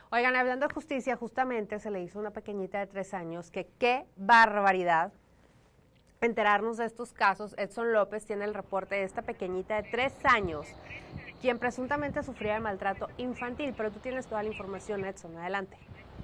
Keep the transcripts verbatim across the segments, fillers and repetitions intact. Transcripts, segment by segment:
Oigan, hablando de justicia, justamente se le hizo una pequeñita de tres años, que qué barbaridad enterarnos de estos casos. Edson López tiene el reporte de esta pequeñita de tres años, quien presuntamente sufría de maltrato infantil, pero tú tienes toda la información, Edson, adelante.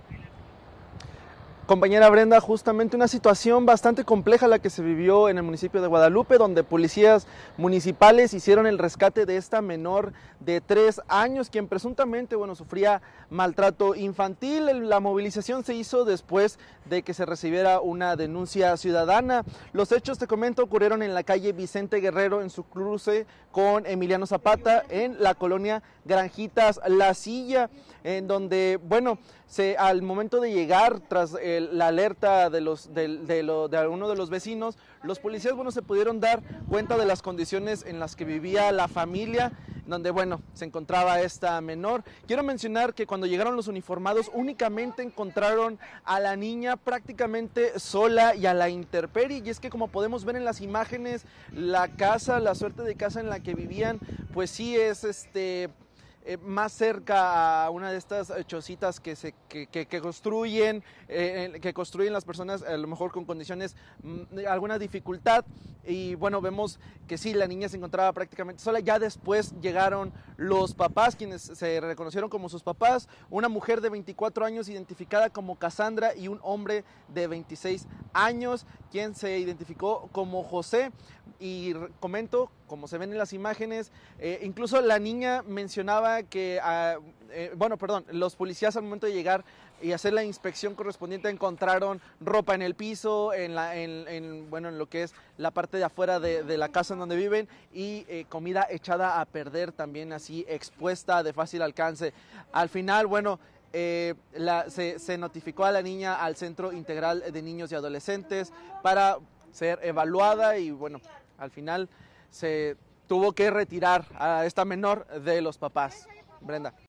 Compañera Brenda, justamente una situación bastante compleja la que se vivió en el municipio de Guadalupe, donde policías municipales hicieron el rescate de esta menor de tres años, quien presuntamente, bueno, sufría maltrato infantil. La movilización se hizo después de que se recibiera una denuncia ciudadana. Los hechos, te comento, ocurrieron en la calle Vicente Guerrero, en su cruce con Emiliano Zapata, en la colonia Granjitas La Silla, en donde, bueno, se, al momento de llegar, tras el, la alerta de, los, de, de, lo, de alguno de los vecinos, los policías, bueno, se pudieron dar cuenta de las condiciones en las que vivía la familia, donde, bueno, se encontraba esta menor. Quiero mencionar que cuando llegaron los uniformados únicamente encontraron a la niña prácticamente sola y a la intemperie, y es que, como podemos ver en las imágenes, la casa, la suerte de casa en la que vivían, pues sí es este... Eh, más cerca a una de estas chocitas que se que, que, que construyen eh, que construyen las personas, a lo mejor con condiciones de alguna dificultad. Y bueno, vemos que sí, la niña se encontraba prácticamente sola. Ya después llegaron los papás, quienes se reconocieron como sus papás, una mujer de veinticuatro años identificada como Cassandra y un hombre de veintiséis años, quien se identificó como José. Y comento, como se ven en las imágenes, eh, incluso la niña mencionaba que, uh, eh, bueno, perdón, los policías al momento de llegar y hacer la inspección correspondiente encontraron ropa en el piso, en, la, en, en, bueno, en lo que es la parte de afuera de, de la casa en donde viven, y eh, comida echada a perder también, así expuesta de fácil alcance. Al final, bueno, Eh, la, se, se notificó a la niña al Centro Integral de Niños y Adolescentes para ser evaluada, y bueno, al final se tuvo que retirar a esta menor de los papás. Brenda.